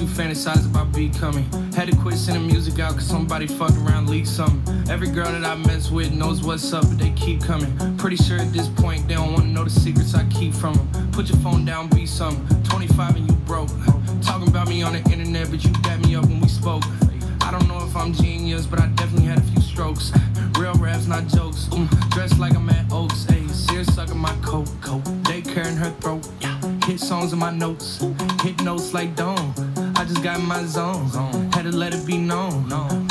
you fantasize about becoming. Had to quit sending music out cause somebody fucked around, leaked something. Every girl that I mess with knows what's up, but they keep coming. Pretty sure at this point they don't wanna know the secrets I keep from them. Put your phone down, be something. 25 and you broke. Talking about me on the internet, but you dapped me up when we spoke. I don't know if I'm genius, but I definitely had a few strokes. Real raps, not jokes. Dressed like I'm at Oaks. Ayy, serious sucking my coat. Daycare in her throat. Hit songs in my notes. Hit notes like Dawn. I just got in my zone. Had to let it be known.